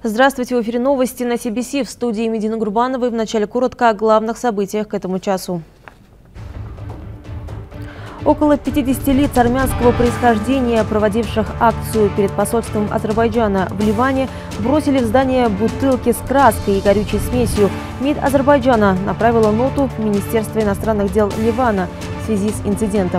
Здравствуйте, в эфире новости на CBC, в студии Медина Гурбановой. Вначале коротко о главных событиях к этому часу. Около 50 лиц армянского происхождения, проводивших акцию перед посольством Азербайджана в Ливане, бросили в здание бутылки с краской и горючей смесью. МИД Азербайджана направила ноту в Министерство иностранных дел Ливана в связи с инцидентом.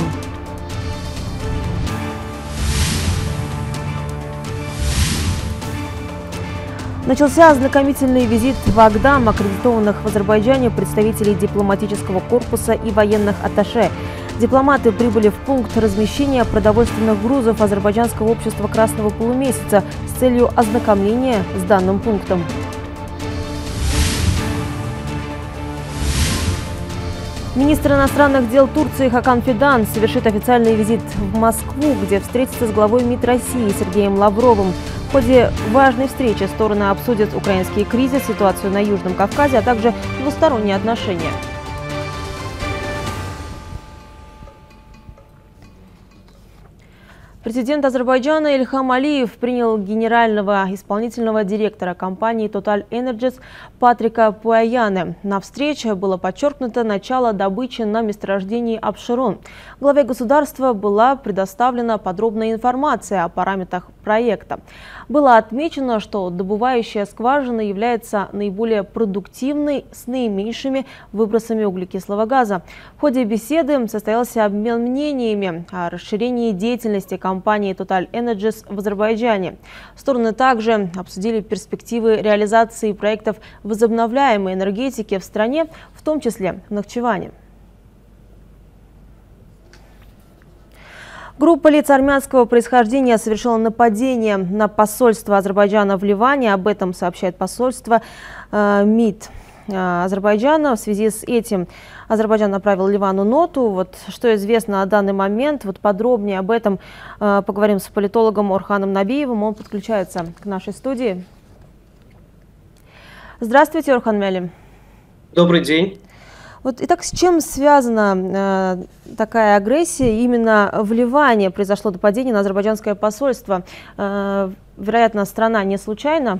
Начался ознакомительный визит в Агдам аккредитованных в Азербайджане представителей дипломатического корпуса и военных атташе. Дипломаты прибыли в пункт размещения продовольственных грузов Азербайджанского общества Красного полумесяца с целью ознакомления с данным пунктом. Министр иностранных дел Турции Хакан Фидан совершит официальный визит в Москву, где встретится с главой МИД России Сергеем Лавровым. В ходе важной встречи стороны обсудят украинский кризис, ситуацию на Южном Кавказе, а также двусторонние отношения. Президент Азербайджана Ильхам Алиев принял генерального исполнительного директора компании Total Energies Патрика Пуаяне. На встрече было подчеркнуто начало добычи на месторождении Абшерон. Главе государства была предоставлена подробная информация о параметрах проекта. Было отмечено, что добывающая скважина является наиболее продуктивной с наименьшими выбросами углекислого газа. В ходе беседы состоялся обмен мнениями о расширении деятельности компании Total Energies в Азербайджане. Стороны также обсудили перспективы реализации проектов возобновляемой энергетики в стране, в том числе в Нахчеване. Группа лиц армянского происхождения совершила нападение на посольство Азербайджана в Ливане. Об этом сообщает посольство МИД Азербайджана. В связи с этим Азербайджан направил Ливану ноту. Вот что известно на данный момент. Вот подробнее об этом поговорим с политологом Орханом Набиевым. Он подключается к нашей студии. Здравствуйте, Орхан Мели. Добрый день. Вот, итак, с чем связана такая агрессия? Именно в Ливане произошло нападение на азербайджанское посольство. Вероятно, страна не случайно.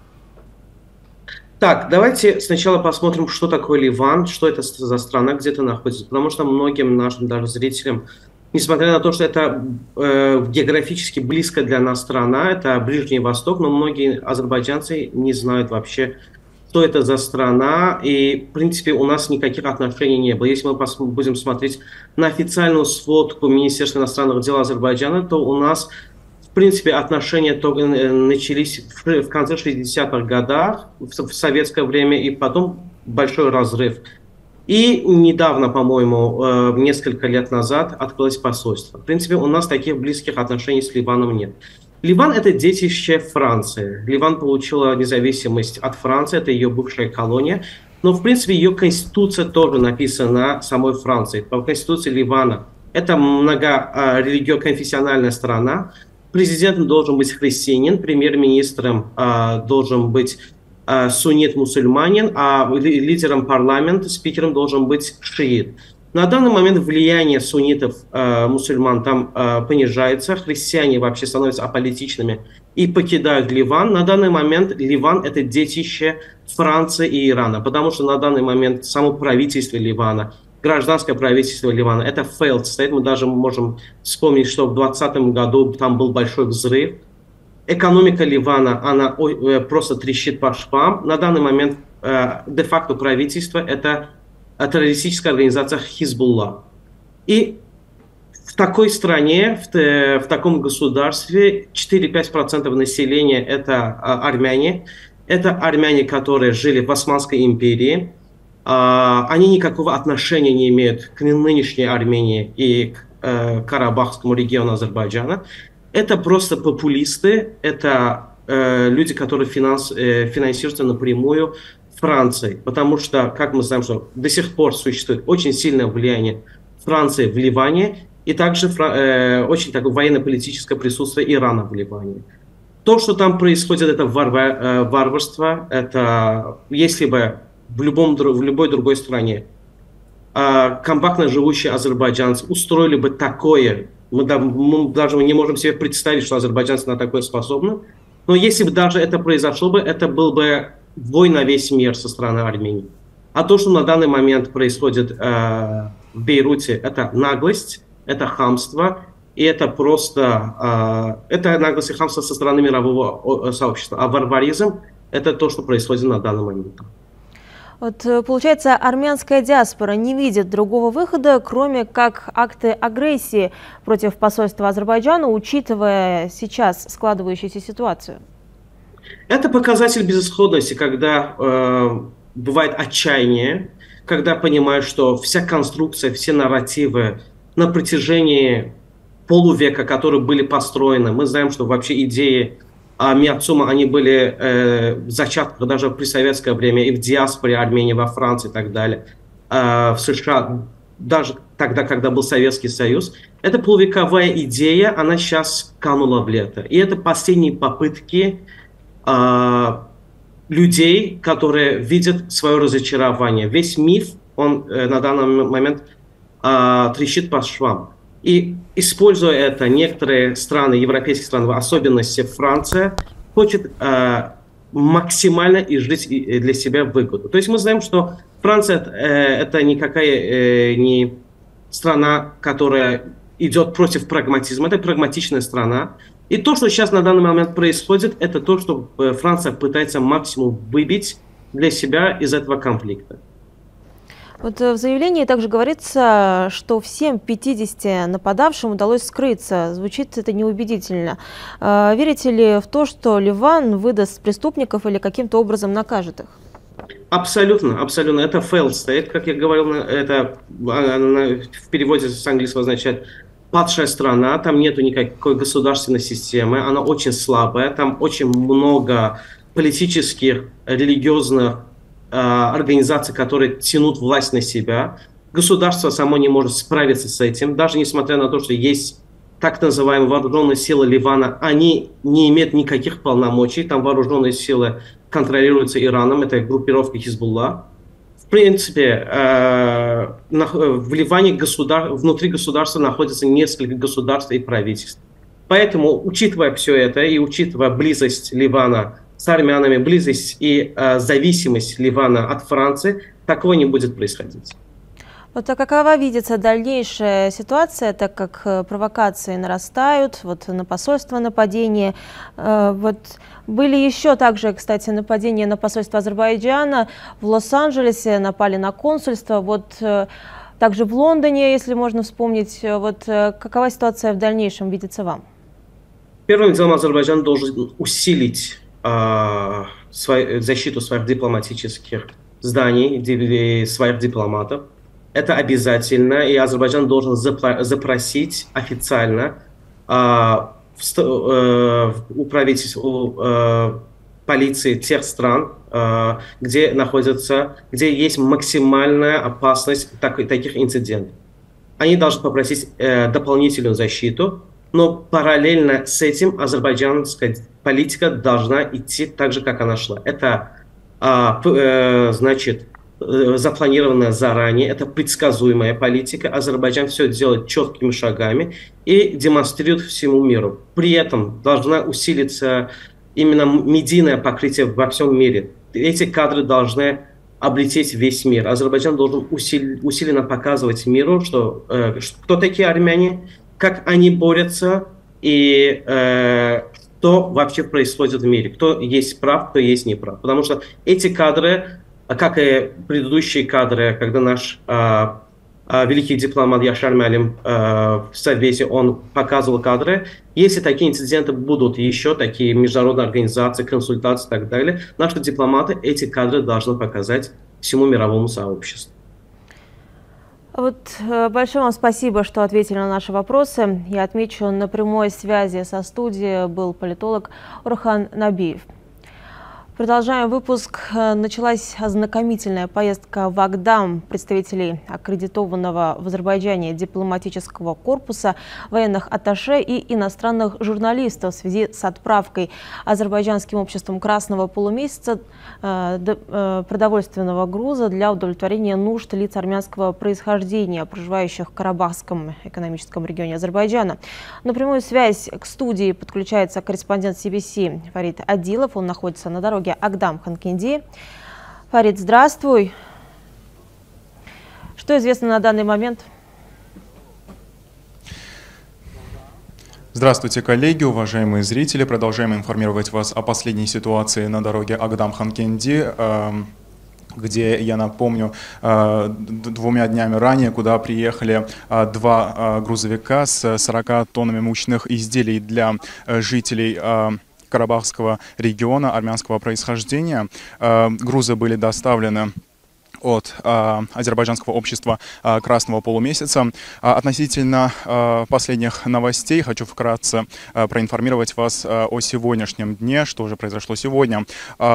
Так, давайте сначала посмотрим, что такое Ливан, что это за страна, где это находится. Потому что многим нашим даже зрителям, несмотря на то, что это географически близкая для нас страна, это Ближний Восток, но многие азербайджанцы не знают вообще, что это за страна, и, в принципе, у нас никаких отношений не было. Если мы будем смотреть на официальную сводку Министерства иностранных дел Азербайджана, то у нас, в принципе, отношения начались в конце 60-х годов, в советское время, и потом большой разрыв. И недавно, по-моему, несколько лет назад открылось посольство. В принципе, у нас таких близких отношений с Ливаном нет. Ливан – это детище Франции. Ливан получила независимость от Франции, это ее бывшая колония. Но, в принципе, ее конституция тоже написана самой Францией. По конституции Ливана это многорелигиоконфессиональная страна. Президентом должен быть христианин, премьер-министром должен быть суннит-мусульманин, а лидером парламента, спикером должен быть шиит. На данный момент влияние суннитов, мусульман там понижается, христиане вообще становятся аполитичными и покидают Ливан. На данный момент Ливан – это детище Франции и Ирана, потому что на данный момент само правительство Ливана, гражданское правительство Ливана – это failed state. Мы даже можем вспомнить, что в 2020 году там был большой взрыв. Экономика Ливана, она просто трещит по швам. На данный момент де-факто правительство – это террористическая организация Хизбулла. И в такой стране, в таком государстве 4-5% населения – это армяне. Это армяне, которые жили в Османской империи. Они никакого отношения не имеют к нынешней Армении и к Карабахскому региону Азербайджана. Это просто популисты, это люди, которые финансируются напрямую Франции, потому что, как мы знаем, что до сих пор существует очень сильное влияние Франции в Ливане и также очень такое военно-политическое присутствие Ирана в Ливане. То, что там происходит, это варварство, это если бы в любой другой стране компактно живущие азербайджанцы устроили бы такое, мы даже не можем себе представить, что азербайджанцы на такое способны, Но если бы даже это произошло бы, это был бы вой на весь мир со стороны Армении. А то, что на данный момент происходит в Бейруте, это наглость, это хамство, и это просто это наглость и хамство со стороны мирового сообщества. А варваризм – это то, что происходит на данный момент. Вот, получается, армянская диаспора не видит другого выхода, кроме как акты агрессии против посольства Азербайджана, учитывая сейчас складывающуюся ситуацию. Это показатель безысходности, когда бывает отчаяние, когда понимаешь, что вся конструкция, все нарративы на протяжении полувека, которые были построены, мы знаем, что вообще идеи Миацума, они были в зачатках даже при советское время и в диаспоре Армении, во Франции и так далее, в США, даже тогда, когда был Советский Союз. Это полувековая идея, она сейчас канула в лето. И это последние попытки людей, которые видят свое разочарование. Весь миф, он на данный момент трещит по швам. И используя это, некоторые страны, европейские страны, в особенности Франция, хочет максимально изжить для себя выгоду. То есть мы знаем, что Франция это никакая не страна, которая идет против прагматизма, это прагматичная страна. И то, что сейчас на данный момент происходит, это то, что Франция пытается максимум выбить для себя из этого конфликта. Вот в заявлении также говорится, что всем 50 нападавшим удалось скрыться. Звучит это неубедительно. Верите ли в то, что Ливан выдаст преступников или каким-то образом накажет их? Абсолютно, абсолютно. Это failed state, как я говорил, это в переводе с английского означает падшая страна, там нету никакой государственной системы, она очень слабая, там очень много политических, религиозных организаций, которые тянут власть на себя. Государство само не может справиться с этим, даже несмотря на то, что есть так называемые вооруженные силы Ливана, они не имеют никаких полномочий, там вооруженные силы контролируются Ираном, это группировка Хизбулла. В принципе, в Ливане внутри государства находится несколько государств и правительств. Поэтому, учитывая все это и учитывая близость Ливана с армянами, близость и зависимость Ливана от Франции, такого не будет происходить. Вот, а какова видится дальнейшая ситуация, так как провокации нарастают, вот на посольство нападения, вот были еще также, кстати, нападения на посольство Азербайджана в Лос-Анджелесе, напали на консульство, вот также в Лондоне, если можно вспомнить, вот какова ситуация в дальнейшем видится вам? Первым делом Азербайджан должен усилить защиту своих дипломатических зданий и своих дипломатов. Это обязательно, и Азербайджан должен запросить официально у правительства, у полиции тех стран, где есть максимальная опасность таких инцидентов. Они должны попросить дополнительную защиту, но параллельно с этим азербайджанская политика должна идти так же, как она шла. Это значит запланированная заранее, это предсказуемая политика. Азербайджан все делает четкими шагами и демонстрирует всему миру. При этом должна усилиться именно медийное покрытие во всем мире. Эти кадры должны облететь весь мир. Азербайджан должен усиленно показывать миру, что кто такие армяне, как они борются и что вообще происходит в мире, кто есть прав, кто есть неправ. Потому что эти кадры, как и предыдущие кадры, когда наш великий дипломат Яшар Мялим в Совете, он показывал кадры. Если такие инциденты будут еще, такие международные организации, консультации и так далее, наши дипломаты эти кадры должны показать всему мировому сообществу. Вот большое вам спасибо, что ответили на наши вопросы. Я отмечу, на прямой связи со студией был политолог Орхан Набиев. Продолжаем выпуск. Началась ознакомительная поездка в Агдам представителей аккредитованного в Азербайджане дипломатического корпуса, военных атташе и иностранных журналистов в связи с отправкой Азербайджанским обществом Красного полумесяца продовольственного груза для удовлетворения нужд лиц армянского происхождения, проживающих в Карабахском экономическом регионе Азербайджана. На прямую связь к студии подключается корреспондент CBC Фарид Адилов. Он находится на дороге Агдам-Ханкенди. Фарид, здравствуй. Что известно на данный момент? Здравствуйте, коллеги, уважаемые зрители. Продолжаем информировать вас о последней ситуации на дороге Агдам-Ханкенди, где, я напомню, 2 днями ранее, куда приехали 2 грузовика с 40 тоннами мучных изделий для жителей Карабахского региона армянского происхождения. Грузы были доставлены от Азербайджанского общества Красного полумесяца. Относительно последних новостей хочу вкратце проинформировать вас о сегодняшнем дне, что же произошло сегодня.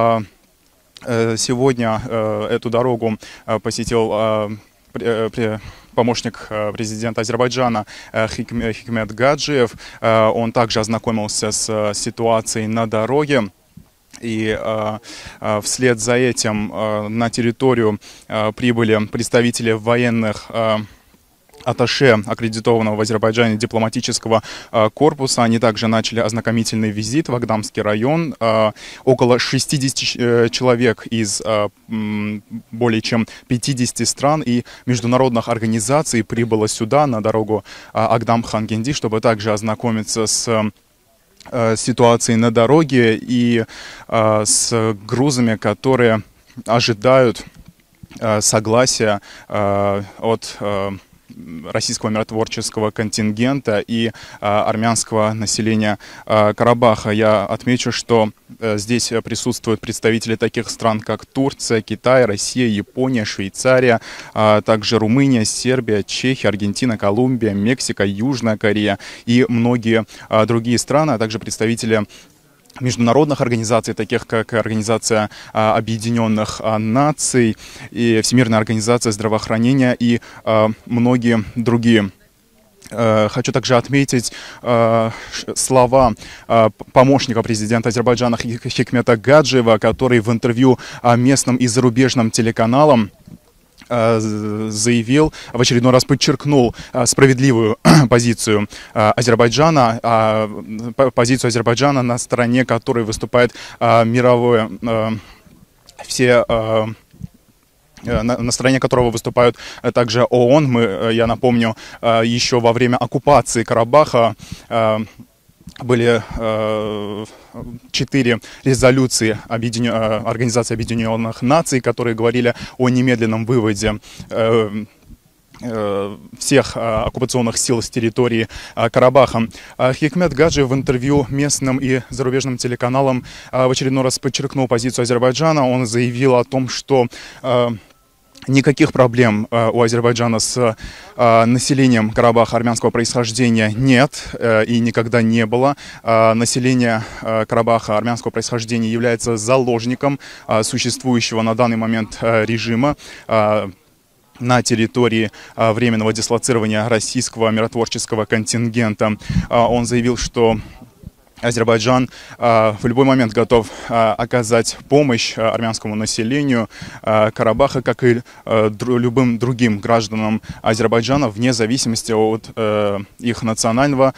Сегодня эту дорогу посетил помощник президента Азербайджана Хикмет Гаджиев. Он также ознакомился с ситуацией на дороге. И вслед за этим на территорию прибыли представители военных атташе аккредитованного в Азербайджане дипломатического корпуса. Они также начали ознакомительный визит в Агдамский район. Около 60 человек из более чем 50 стран и международных организаций прибыло сюда, на дорогу Агдам-Ханкенди, чтобы также ознакомиться с ситуацией на дороге и с грузами, которые ожидают согласия от российского миротворческого контингента и армянского населения Карабаха. Я отмечу, что здесь присутствуют представители таких стран, как Турция, Китай, Россия, Япония, Швейцария, также Румыния, Сербия, Чехия, Аргентина, Колумбия, Мексика, Южная Корея и многие другие страны, а также представители международных организаций, таких как Организация Объединенных Наций и Всемирная организация здравоохранения и многие другие. Хочу также отметить слова помощника президента Азербайджана Хикмета Гаджиева, который в интервью местным и зарубежным телеканалам заявил, в очередной раз подчеркнул справедливую позицию Азербайджана, на стороне которой выступает мировое, на стороне которого выступают также ООН. Я напомню, еще во время оккупации Карабаха были 4 резолюции Организации Объединенных Наций, которые говорили о немедленном выводе всех оккупационных сил с территории Карабаха. Хикмет Гаджиев в интервью местным и зарубежным телеканалам в очередной раз подчеркнул позицию Азербайджана. Он заявил о том, что никаких проблем у Азербайджана с населением Карабаха армянского происхождения нет и никогда не было. Население Карабаха армянского происхождения является заложником существующего на данный момент режима на территории временного дислоцирования российского миротворческого контингента. Он заявил, что Азербайджан в любой момент готов оказать помощь армянскому населению Карабаха, как и любым другим гражданам Азербайджана, вне зависимости от их национального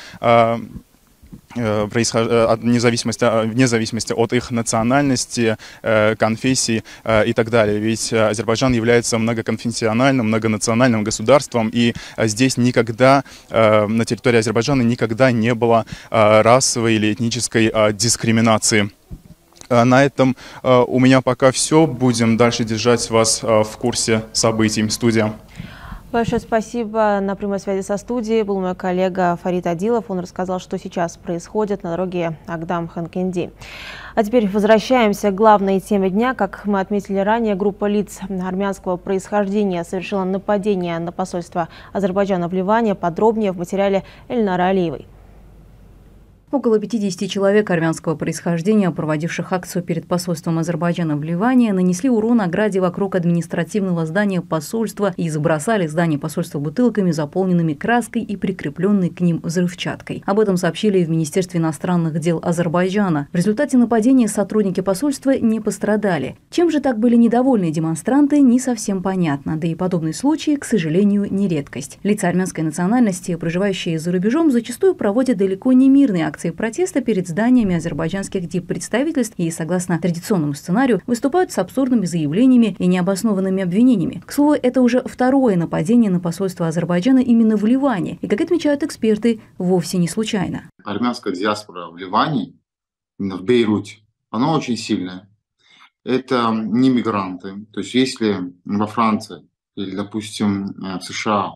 вне зависимости от их национальности, конфессии и так далее. Ведь Азербайджан является многоконфессиональным, многонациональным государством, и здесь никогда, на территории Азербайджана никогда не было расовой или этнической дискриминации. На этом у меня пока все. Будем дальше держать вас в курсе событий. Студия. Большое спасибо. На прямой связи со студией был мой коллега Фарид Адилов. Он рассказал, что сейчас происходит на дороге Агдам-Ханкенди. А теперь возвращаемся к главной теме дня. Как мы отметили ранее, группа лиц армянского происхождения совершила нападение на посольство Азербайджана в Ливане. Подробнее в материале Эльнары Алиевой. Около 50 человек армянского происхождения, проводивших акцию перед посольством Азербайджана в Ливане, нанесли урон ограде вокруг административного здания посольства и забросали здание посольства бутылками, заполненными краской и прикрепленной к ним взрывчаткой. Об этом сообщили в Министерстве иностранных дел Азербайджана. В результате нападения сотрудники посольства не пострадали. Чем же так были недовольны демонстранты, не совсем понятно. Да и подобные случаи, к сожалению, не редкость. Лица армянской национальности, проживающие за рубежом, зачастую проводят далеко не мирные акции протеста перед зданиями азербайджанских диппредставительств и, согласно традиционному сценарию, выступают с абсурдными заявлениями и необоснованными обвинениями. К слову, это уже второе нападение на посольство Азербайджана именно в Ливане. И, как отмечают эксперты, вовсе не случайно. Армянская диаспора в Ливане, именно в Бейруте, она очень сильная. Это не мигранты. То есть если во Франции или, допустим, в США,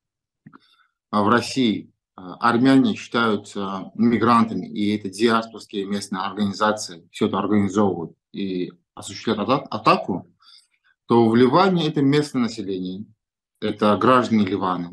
в России армяне считаются мигрантами, и это диаспорские местные организации все это организовывают и осуществляют атаку, то в Ливане это местное население, это граждане Ливана.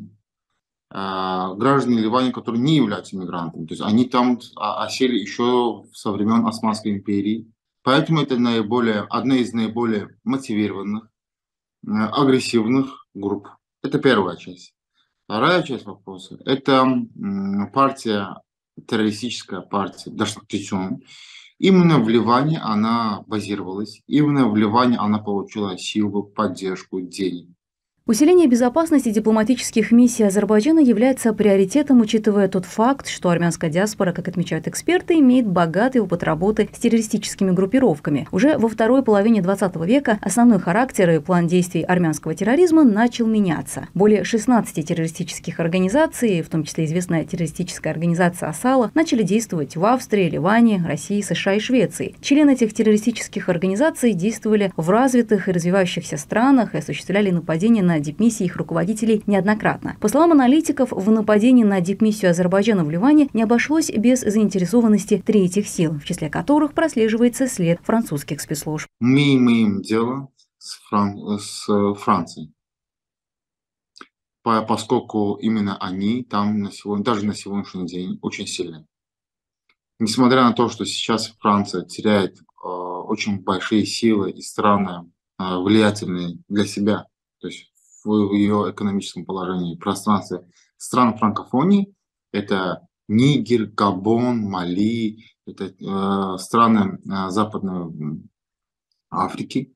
Граждане Ливана, которые не являются мигрантами. То есть они там осели еще со времен Османской империи. Поэтому это одна из наиболее мотивированных, агрессивных групп. Это первая часть. Вторая часть вопроса – это партия, террористическая партия Дашнактичон. Именно в Ливане она базировалась, именно в Ливане она получила силу, поддержку, денег. Усиление безопасности дипломатических миссий Азербайджана является приоритетом, учитывая тот факт, что армянская диаспора, как отмечают эксперты, имеет богатый опыт работы с террористическими группировками. Уже во второй половине 20 века основной характер и план действий армянского терроризма начал меняться. Более 16 террористических организаций, в том числе известная террористическая организация Асала, начали действовать в Австрии, Ливане, России, США и Швеции. Члены этих террористических организаций действовали в развитых и развивающихся странах и осуществляли нападения на дипмиссии их руководителей неоднократно. По словам аналитиков, в нападении на дипмиссию Азербайджана в Ливане не обошлось без заинтересованности третьих сил, в числе которых прослеживается след французских спецслужб. Мы имеем дело с Францией, поскольку именно они там даже на сегодняшний день очень сильны. Несмотря на то, что сейчас Франция теряет очень большие силы и страны влиятельные для себя, то есть в ее экономическом положении, пространстве стран франкофонии, это Нигер, Габон, Мали, это страны Западной Африки.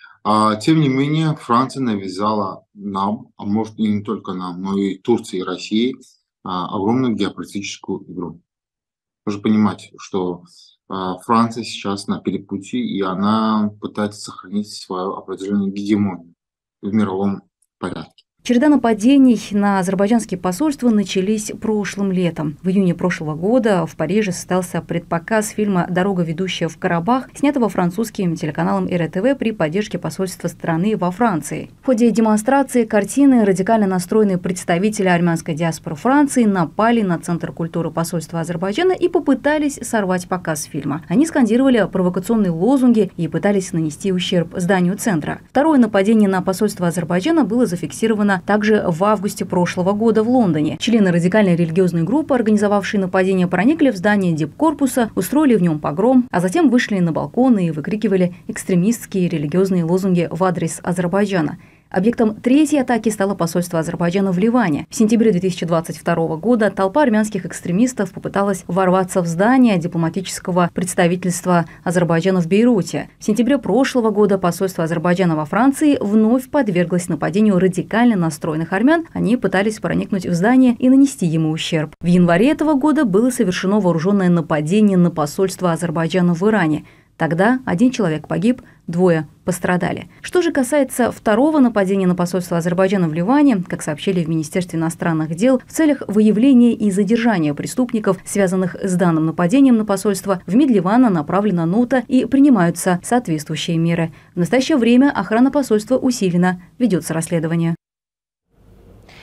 Тем не менее, Франция навязала нам, а может и не только нам, но и Турции и России, огромную геополитическую игру. Нужно понимать, что Франция сейчас на перепутье, и она пытается сохранить свою определенную гегемонию в мировом порядке. Череда нападений на азербайджанские посольства начались прошлым летом. В июне прошлого года в Париже состоялся предпоказ фильма «Дорога, ведущая в Карабах», снятого французским телеканалом РТВ при поддержке посольства страны во Франции. В ходе демонстрации картины радикально настроенные представители армянской диаспоры Франции напали на Центр культуры посольства Азербайджана и попытались сорвать показ фильма. Они скандировали провокационные лозунги и пытались нанести ущерб зданию центра. Второе нападение на посольство Азербайджана было зафиксировано также в августе прошлого года в Лондоне. Члены радикальной религиозной группы, организовавшие нападение, проникли в здание дипкорпуса, устроили в нем погром, а затем вышли на балконы и выкрикивали экстремистские религиозные лозунги в адрес Азербайджана. Объектом третьей атаки стало посольство Азербайджана в Ливане. В сентябре 2022 года толпа армянских экстремистов попыталась ворваться в здание дипломатического представительства Азербайджана в Бейруте. В сентябре прошлого года посольство Азербайджана во Франции вновь подверглось нападению радикально настроенных армян. Они пытались проникнуть в здание и нанести ему ущерб. В январе этого года было совершено вооруженное нападение на посольство Азербайджана в Иране. Тогда 1 человек погиб, 2 пострадали. Что же касается второго нападения на посольство Азербайджана в Ливане, как сообщили в Министерстве иностранных дел, в целях выявления и задержания преступников, связанных с данным нападением на посольство, в МИД Ливана направлена нота и принимаются соответствующие меры. В настоящее время охрана посольства усилена, ведется расследование.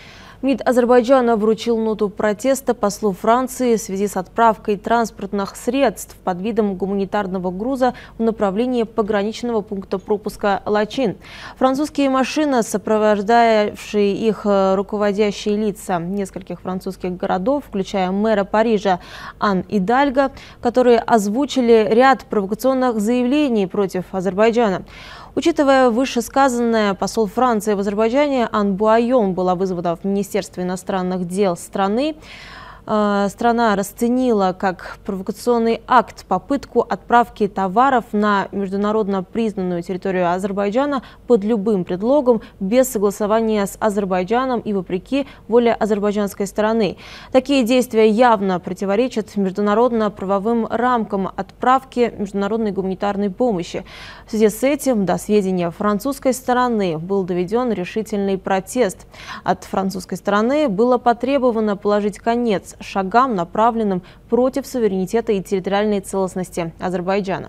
МИД Азербайджана вручил ноту протеста послу Франции в связи с отправкой транспортных средств под видом гуманитарного груза в направлении пограничного пункта пропуска Лачин. Французские машины, сопровождавшие их руководящие лица нескольких французских городов, включая мэра Парижа Ан Идальго, которые озвучили ряд провокационных заявлений против Азербайджана. Учитывая вышесказанное, посол Франции в Азербайджане Ан Буайон была вызвана в Министерство иностранных дел страны. Страна расценила как провокационный акт попытку отправки товаров на международно признанную территорию Азербайджана под любым предлогом, без согласования с Азербайджаном и вопреки воле азербайджанской стороны. Такие действия явно противоречат международно-правовым рамкам отправки международной гуманитарной помощи. В связи с этим до сведения французской стороны был доведен решительный протест. От французской стороны было потребовано положить конец шагам, направленным против суверенитета и территориальной целостности Азербайджана.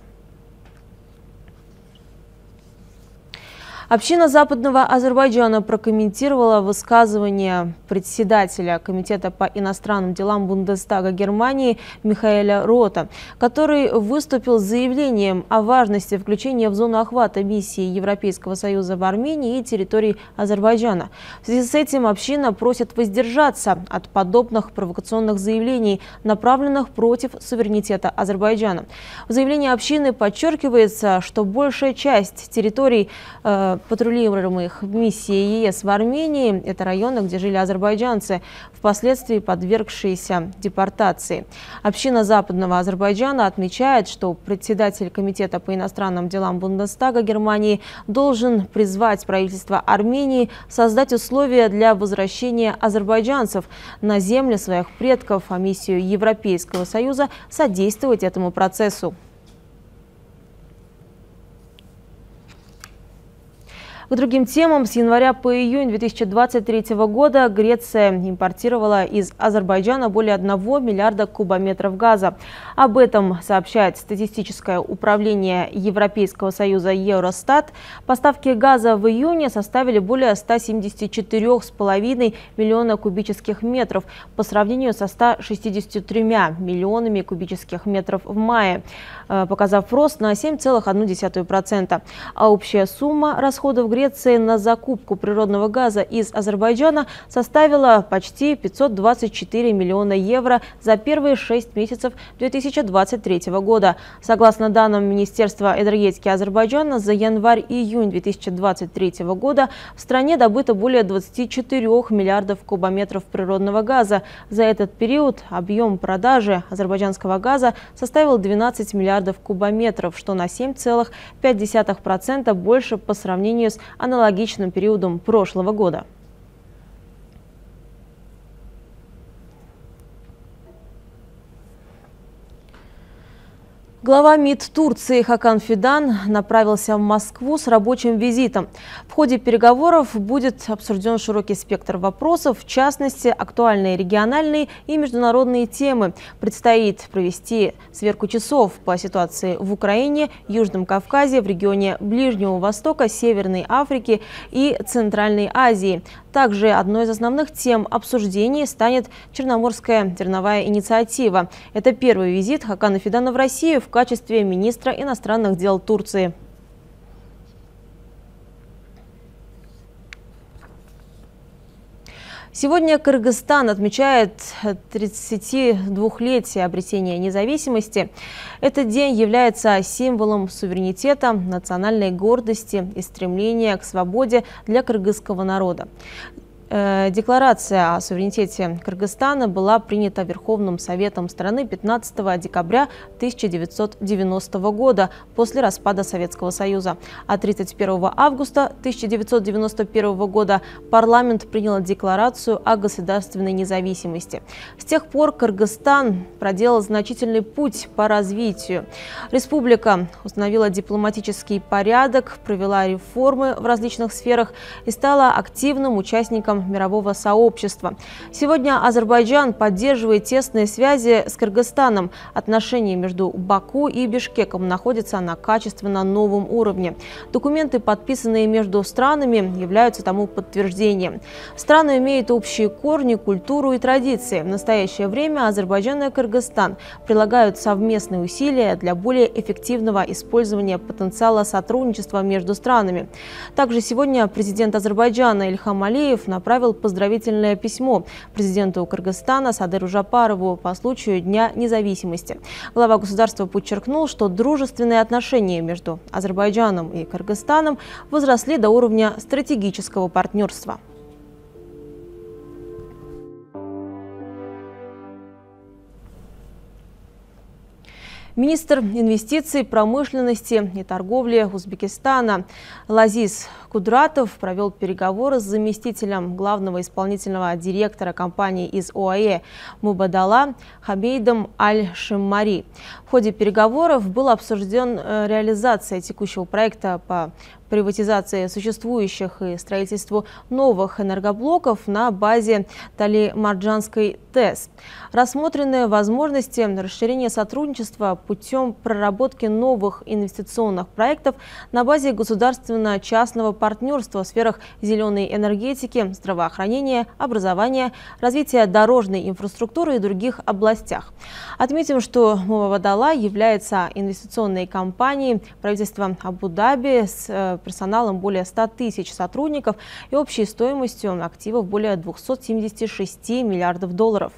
Община Западного Азербайджана прокомментировала высказывание председателя Комитета по иностранным делам Бундестага Германии Михаэля Рота, который выступил с заявлением о важности включения в зону охвата миссии Европейского Союза в Армении и территории Азербайджана. В связи с этим община просит воздержаться от подобных провокационных заявлений, направленных против суверенитета Азербайджана. В заявлении общины подчеркивается, что большая часть территорий патрулируемых миссией ЕС в Армении – это районы, где жили азербайджанцы, впоследствии подвергшиеся депортации. Община Западного Азербайджана отмечает, что председатель Комитета по иностранным делам Бундестага Германии должен призвать правительство Армении создать условия для возвращения азербайджанцев на земли своих предков, а миссию Европейского Союза содействовать этому процессу. К другим темам. С января по июнь 2023 года Греция импортировала из Азербайджана более 1 миллиарда кубометров газа. Об этом сообщает статистическое управление Европейского Союза Евростат. Поставки газа в июне составили более 174,5 миллиона кубических метров по сравнению со 163 миллионами кубических метров в мае, показав рост на 7,1%. А общая сумма расходов Греции на закупку природного газа из Азербайджана составила почти 524 миллиона евро за первые 6 месяцев 2023 года. Согласно данным Министерства энергетики Азербайджана, за январь-июнь 2023 года в стране добыто более 24 миллиардов кубометров природного газа. За этот период объем продажи азербайджанского газа составил 12 миллиардов кубометров, что на 7,5% больше по сравнению с аналогичным периодом прошлого года. Глава МИД Турции Хакан Фидан направился в Москву с рабочим визитом. В ходе переговоров будет обсужден широкий спектр вопросов, в частности, актуальные региональные и международные темы. Предстоит провести сверку часов по ситуации в Украине, Южном Кавказе, в регионе Ближнего Востока, Северной Африки и Центральной Азии. Также одной из основных тем обсуждений станет Черноморская зерновая инициатива. Это первый визит Хакана Фидана в Россию в качестве министра иностранных дел Турции. Сегодня Кыргызстан отмечает 32-летие обретения независимости. Этот день является символом суверенитета, национальной гордости и стремления к свободе для кыргызского народа. Декларация о суверенитете Кыргызстана была принята Верховным Советом страны 15 декабря 1990 года после распада Советского Союза. А 31 августа 1991 года парламент принял декларацию о государственной независимости. С тех пор Кыргызстан проделал значительный путь по развитию. Республика установила дипломатический порядок, провела реформы в различных сферах и стала активным участником лидерам мирового сообщества. Сегодня Азербайджан поддерживает тесные связи с Кыргызстаном. Отношения между Баку и Бишкеком находятся на качественно новом уровне. Документы, подписанные между странами, являются тому подтверждением. Страны имеют общие корни, культуру и традиции. В настоящее время Азербайджан и Кыргызстан прилагают совместные усилия для более эффективного использования потенциала сотрудничества между странами. Также сегодня президент Азербайджана Ильхам Алиев направил поздравительное письмо президенту Кыргызстана Садыру Жапарову по случаю Дня независимости. Глава государства подчеркнул, что дружественные отношения между Азербайджаном и Кыргызстаном возросли до уровня стратегического партнерства. Министр инвестиций, промышленности и торговли Узбекистана Лазиз Кудратов провел переговоры с заместителем главного исполнительного директора компании из ОАЭ Мубадала Хабейдом Аль-Шиммари. В ходе переговоров была обсуждена реализация текущего проекта по приватизации существующих и строительству новых энергоблоков на базе Тали-Марджанской ТЭС. Рассмотрены возможности расширения сотрудничества путем проработки новых инвестиционных проектов на базе государственно-частного партнерства в сферах зеленой энергетики, здравоохранения, образования, развития дорожной инфраструктуры и других областях. Отметим, что Мубадала является инвестиционной компанией правительства Абу-Даби с персоналом более 100 тысяч сотрудников и общей стоимостью активов более 276 миллиардов долларов.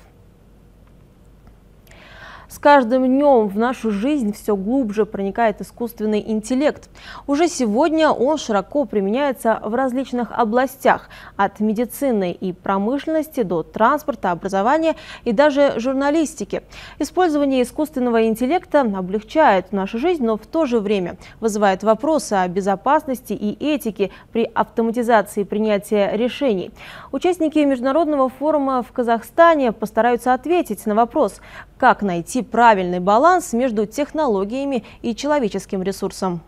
С каждым днем в нашу жизнь все глубже проникает искусственный интеллект. Уже сегодня он широко применяется в различных областях, от медицины и промышленности до транспорта, образования и даже журналистики. Использование искусственного интеллекта облегчает нашу жизнь, но в то же время вызывает вопросы о безопасности и этике при автоматизации принятия решений. Участники международного форума в Казахстане постараются ответить на вопрос, как найти правильный баланс между технологиями и человеческим ресурсом.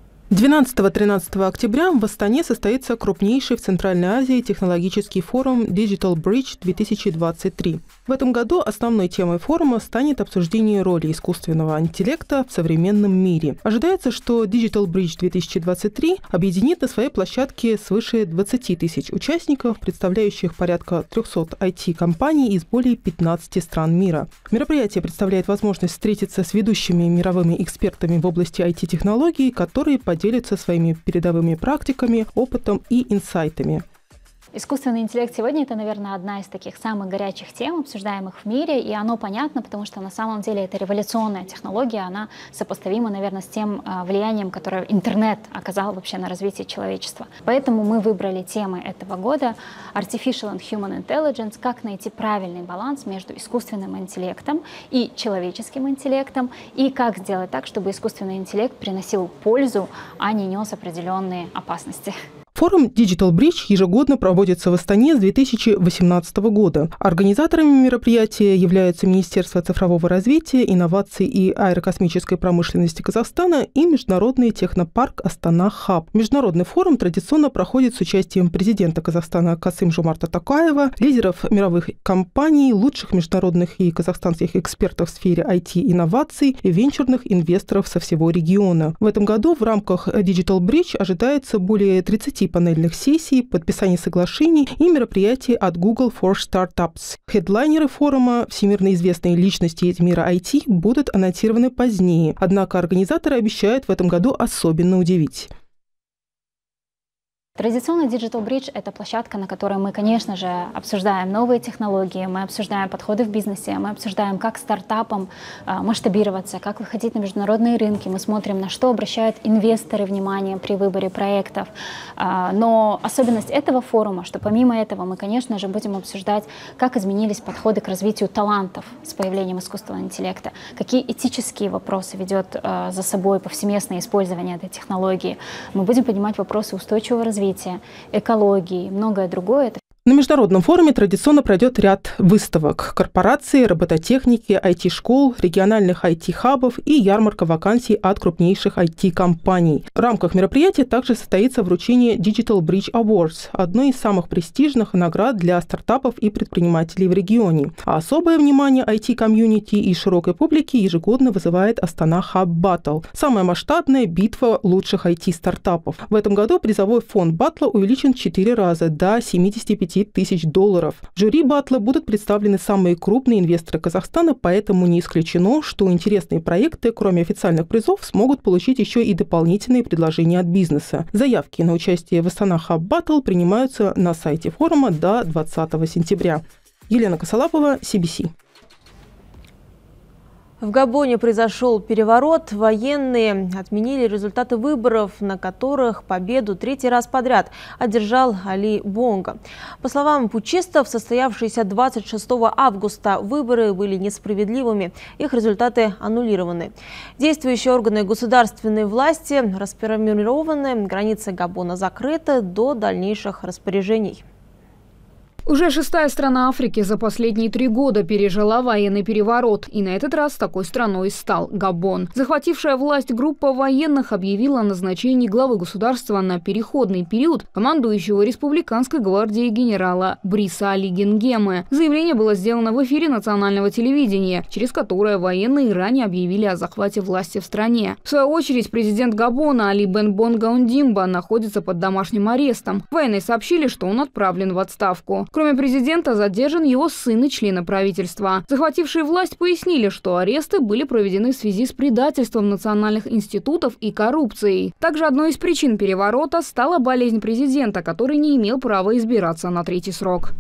12-13 октября в Астане состоится крупнейший в Центральной Азии технологический форум Digital Bridge 2023. В этом году основной темой форума станет обсуждение роли искусственного интеллекта в современном мире. Ожидается, что Digital Bridge 2023 объединит на своей площадке свыше 20 тысяч участников, представляющих порядка 300 IT-компаний из более 15 стран мира. Мероприятие представляет возможность встретиться с ведущими мировыми экспертами в области IT-технологий, которые делятся своими передовыми практиками, опытом и инсайтами. Искусственный интеллект сегодня — это, наверное, одна из таких самых горячих тем, обсуждаемых в мире, и оно понятно, потому что на самом деле это революционная технология, она сопоставима, наверное, с тем влиянием, которое интернет оказал вообще на развитие человечества. Поэтому мы выбрали темы этого года Artificial and Human Intelligence, как найти правильный баланс между искусственным интеллектом и человеческим интеллектом, и как сделать так, чтобы искусственный интеллект приносил пользу, а не нес определенные опасности. Форум Digital Bridge ежегодно проводится в Астане с 2018 года. Организаторами мероприятия являются Министерство цифрового развития, инноваций и аэрокосмической промышленности Казахстана и Международный технопарк Астана Хаб. Международный форум традиционно проходит с участием президента Казахстана Касым-Жомарта Токаева, лидеров мировых компаний, лучших международных и казахстанских экспертов в сфере IT-инноваций и венчурных инвесторов со всего региона. В этом году в рамках Digital Bridge ожидается более 30 панельных сессий, подписаний соглашений и мероприятий от Google for Startups. Хедлайнеры форума, всемирно известные личности из мира IT, будут анонсированы позднее, однако организаторы обещают в этом году особенно удивить. Традиционно Digital Bridge — это площадка, на которой мы, конечно же, обсуждаем новые технологии, мы обсуждаем подходы в бизнесе, мы обсуждаем, как стартапам масштабироваться, как выходить на международные рынки, мы смотрим, на что обращают инвесторы внимание при выборе проектов. Но особенность этого форума, что помимо этого мы, конечно же, будем обсуждать, как изменились подходы к развитию талантов с появлением искусственного интеллекта, какие этические вопросы ведет за собой повсеместное использование этой технологии. Мы будем поднимать вопросы устойчивого развития, экологии и многое другое. На международном форуме традиционно пройдет ряд выставок: корпорации, робототехники, IT-школ, региональных IT-хабов и ярмарка вакансий от крупнейших IT-компаний. В рамках мероприятия также состоится вручение Digital Bridge Awards, одной из самых престижных наград для стартапов и предпринимателей в регионе. А особое внимание IT-комьюнити и широкой публики ежегодно вызывает Астана Hub Battle – самая масштабная битва лучших IT-стартапов. В этом году призовой фонд батла увеличен в 4 раза до $75 тысяч. В жюри батла будут представлены самые крупные инвесторы Казахстана, поэтому не исключено, что интересные проекты, кроме официальных призов, смогут получить еще и дополнительные предложения от бизнеса. Заявки на участие в Астана Hub Battle принимаются на сайте форума до 20 сентября. Елена Косолапова, CBC. В Габоне произошел переворот. Военные отменили результаты выборов, на которых победу 3-й раз подряд одержал Али Бонго. По словам путчистов, состоявшиеся 26 августа выборы были несправедливыми. Их результаты аннулированы. Действующие органы государственной власти расформированы, границы Габона закрыты до дальнейших распоряжений. Уже 6-я страна Африки за последние 3 года пережила военный переворот. И на этот раз такой страной стал Габон. Захватившая власть группа военных объявила о назначении главы государства на переходный период командующего республиканской гвардией генерала Бриса Али Генгемы. Заявление было сделано в эфире национального телевидения, через которое военные ранее объявили о захвате власти в стране. В свою очередь, президент Габона Али Бен Бонго Ондимба находится под домашним арестом. Военные сообщили, что он отправлен в отставку. Кроме президента, задержан его сын и члены правительства. Захватившие власть пояснили, что аресты были проведены в связи с предательством национальных институтов и коррупцией. Также одной из причин переворота стала болезнь президента, который не имел права избираться на 3-й срок.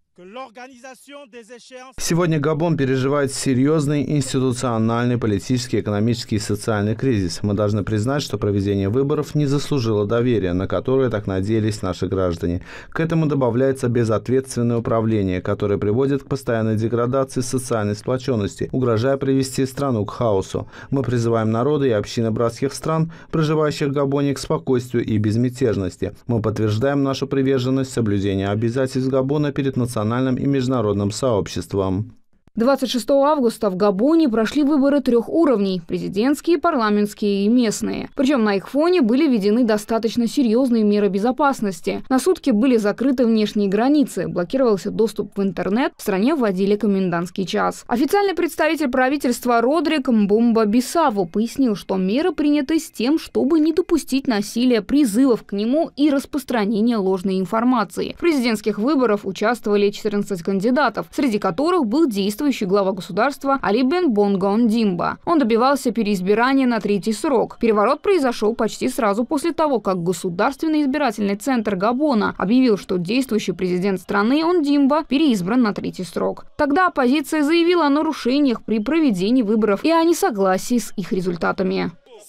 Сегодня Габон переживает серьезный институциональный, политический, экономический и социальный кризис. Мы должны признать, что проведение выборов не заслужило доверия, на которое так надеялись наши граждане. К этому добавляется безответственное управление, которое приводит к постоянной деградации социальной сплоченности, угрожая привести страну к хаосу. Мы призываем народы и общины братских стран, проживающих в Габоне, к спокойствию и безмятежности. Мы подтверждаем нашу приверженность соблюдению обязательств Габона перед национальным и международным сообществом. 26 августа в Габоне прошли выборы 3 уровней – президентские, парламентские и местные. Причем на их фоне были введены достаточно серьезные меры безопасности. На сутки были закрыты внешние границы, блокировался доступ в интернет, в стране вводили комендантский час. Официальный представитель правительства Родрик Мбумба Бисаво пояснил, что меры приняты с тем, чтобы не допустить насилия, призывов к нему и распространения ложной информации. В президентских выборах участвовали 14 кандидатов, среди которых был действующий глава государства Али Бен Бонго Ондимба. Он добивался переизбирания на 3-й срок. Переворот произошел почти сразу после того, как Государственный избирательный центр Габона объявил, что действующий президент страны Ондимба переизбран на 3-й срок. Тогда оппозиция заявила о нарушениях при проведении выборов и о несогласии с их результатами.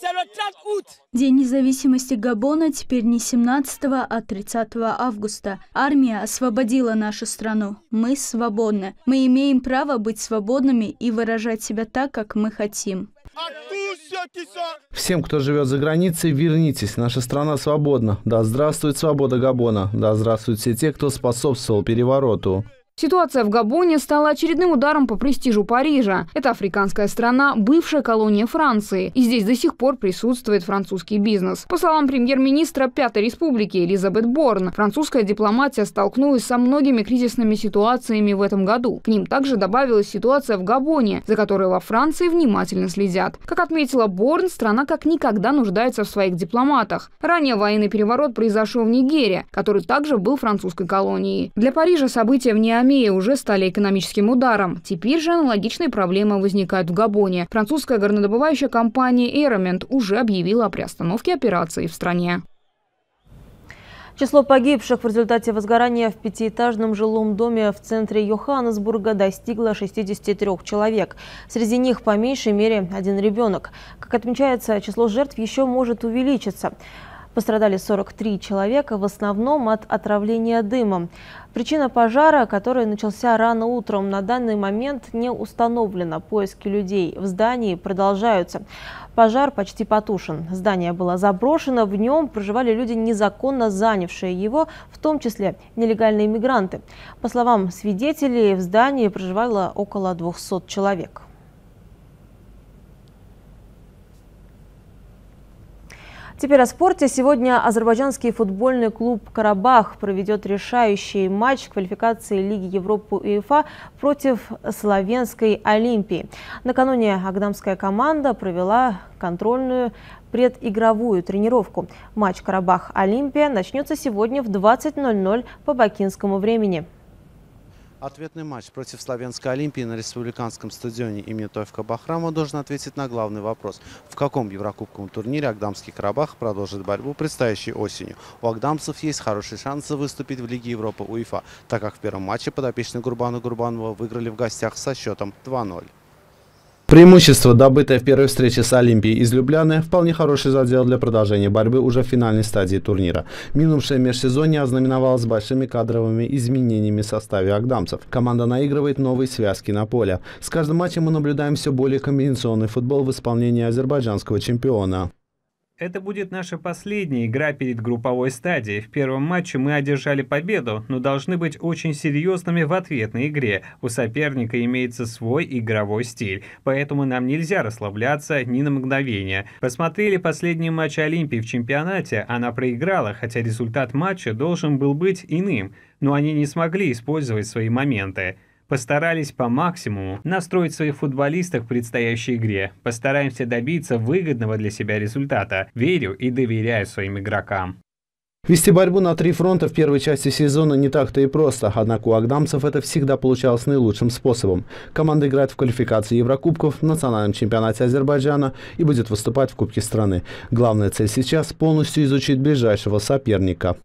День независимости Габона теперь не 17, а 30 августа. Армия освободила нашу страну. Мы свободны. Мы имеем право быть свободными и выражать себя так, как мы хотим. Всем, кто живет за границей, вернитесь. Наша страна свободна. Да здравствует свобода Габона. Да здравствуют все те, кто способствовал перевороту. Ситуация в Габоне стала очередным ударом по престижу Парижа. Это африканская страна, бывшая колония Франции. И здесь до сих пор присутствует французский бизнес. По словам премьер-министра Пятой Республики Элизабет Борн, французская дипломатия столкнулась со многими кризисными ситуациями в этом году. К ним также добавилась ситуация в Габоне, за которой во Франции внимательно следят. Как отметила Борн, страна как никогда нуждается в своих дипломатах. Ранее военный переворот произошел в Нигере, который также был французской колонией. Для Парижа события в Ниамее уже стали экономическим ударом. Теперь же аналогичные проблемы возникают в Габоне. Французская горнодобывающая компания Эромент уже объявила о приостановке операций в стране. Число погибших в результате возгорания в 5-этажном жилом доме в центре Йоханнесбурга достигло 63 человек. Среди них по меньшей мере 1 ребенок. Как отмечается, число жертв еще может увеличиться. Пострадали 43 человека, в основном от отравления дымом. Причина пожара, который начался рано утром, на данный момент не установлена. Поиски людей в здании продолжаются. Пожар почти потушен. Здание было заброшено, в нем проживали люди, незаконно занявшие его, в том числе нелегальные мигранты. По словам свидетелей, в здании проживало около 200 человек. Теперь о спорте. Сегодня азербайджанский футбольный клуб «Карабах» проведет решающий матч квалификации Лиги Европы УЕФА против Словенской Олимпии. Накануне агдамская команда провела контрольную предигровую тренировку. Матч «Карабах-Олимпия» начнется сегодня в 20:00 по бакинскому времени. Ответный матч против Словенской Олимпии на республиканском стадионе имени Тойфика Бахрама должен ответить на главный вопрос: в каком еврокубковом турнире агдамский Карабах продолжит борьбу предстоящей осенью. У агдамцев есть хорошие шансы выступить в Лиге Европы УЕФА, так как в первом матче подопечные Гурбана Гурбанова выиграли в гостях со счетом 2-0. Преимущество, добытое в первой встрече с Олимпией из Любляны, вполне хороший задел для продолжения борьбы уже в финальной стадии турнира. Минувшее межсезонье ознаменовалось большими кадровыми изменениями в составе агдамцев. Команда наигрывает новые связки на поле. С каждым матчем мы наблюдаем все более комбинационный футбол в исполнении азербайджанского чемпиона. Это будет наша последняя игра перед групповой стадией. В первом матче мы одержали победу, но должны быть очень серьезными в ответной игре. У соперника имеется свой игровой стиль, поэтому нам нельзя расслабляться ни на мгновение. Посмотрели последний матч Олимпии в чемпионате, она проиграла, хотя результат матча должен был быть иным, но они не смогли использовать свои моменты. Постарались по максимуму настроить своих футболистов к предстоящей игре. Постараемся добиться выгодного для себя результата. Верю и доверяю своим игрокам. Вести борьбу на 3 фронта в первой части сезона не так-то и просто, однако у агдамцев это всегда получалось наилучшим способом. Команда играет в квалификации Еврокубков, в национальном чемпионате Азербайджана и будет выступать в Кубке страны. Главная цель сейчас – полностью изучить ближайшего соперника.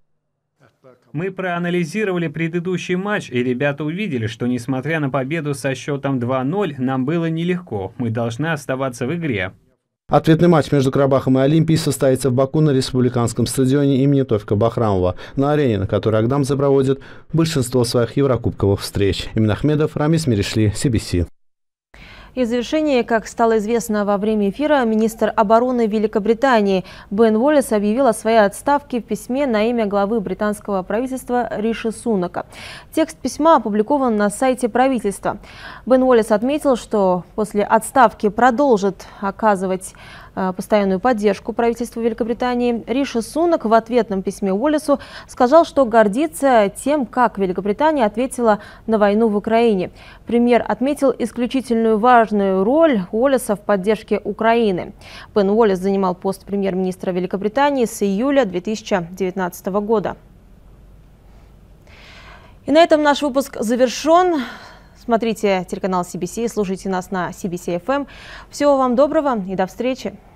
Мы проанализировали предыдущий матч, и ребята увидели, что несмотря на победу со счетом 2-0, нам было нелегко. Мы должны оставаться в игре. Ответный матч между Карабахом и Олимпией состоится в Баку на республиканском стадионе имени Тойфика Бахрамова, на арене, на которой агдамцы проводят большинство своих еврокубковых встреч. Имин Ахмедов, Рамис Миришли, CBC. И в завершении, как стало известно во время эфира, министр обороны Великобритании Бен Уоллес объявил о своей отставке в письме на имя главы британского правительства Риши Сунака. Текст письма опубликован на сайте правительства. Бен Уоллес отметил, что после отставки продолжит оказывать постоянную поддержку правительству Великобритании. Риши Сунак в ответном письме Уоллесу сказал, что гордится тем, как Великобритания ответила на войну в Украине. Премьер отметил исключительную важную роль Уоллеса в поддержке Украины. Бен Уоллес занимал пост премьер-министра Великобритании с июля 2019 года. И на этом наш выпуск завершен. Смотрите телеканал CBC, слушайте нас на CBC FM. Всего вам доброго и до встречи!